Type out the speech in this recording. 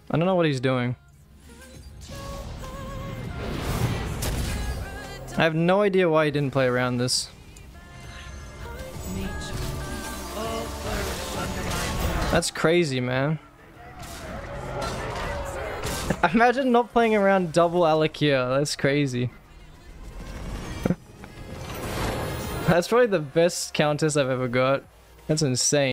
I don't know what he's doing. I have no idea why he didn't play around this. That's crazy, man. Imagine not playing around double Alakia. That's crazy. That's probably the best countess I've ever got. That's insane.